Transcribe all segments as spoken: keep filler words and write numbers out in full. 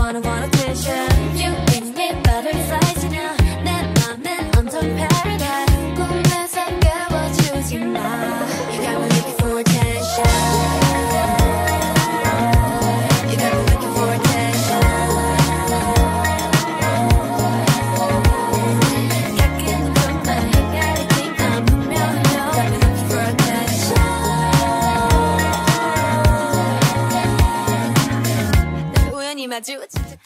wanna want attention. You give me better size냐 내 맘은 온통 paradise 꿈에서 깨워주지 마. You got me looking for attention. You got me looking for attention. 가끔 꿈만 헷갈리지만 분명히 You got me looking for attention. 날 우연히 마주친 척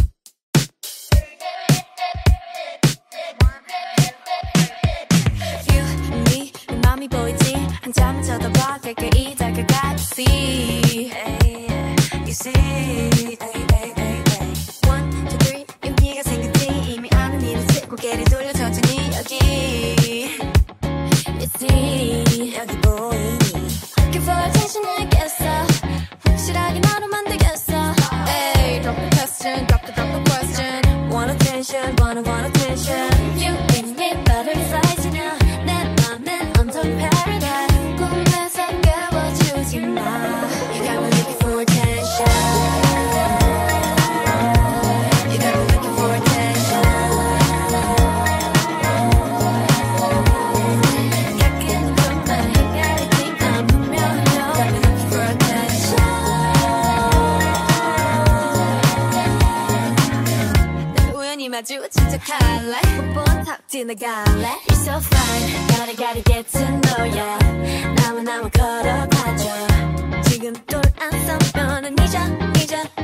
맘이 보이지 한참 쳐다봐 가까이 다가가 see you see one two three 용기가 생겼지 이미 아는 일을 지 고개를 돌려 천천히 여기 you see 여기 보이니 Looking for attention 알겠어 확실하게 너로 만들겠어 Hey drop the question drop the drop the question Want attention wanna want attention You give me better size냐 paradise 꿈에서 깨워주지 마. You got me looking for attention. You got me looking for attention. 가끔 꿈만 헷갈리지만 분명히 You got me looking for attention. 날 우연히 마주친 척할래 못 탁 지나갈래 You're so fine gotta gotta get to know ya 나만 나만 걸어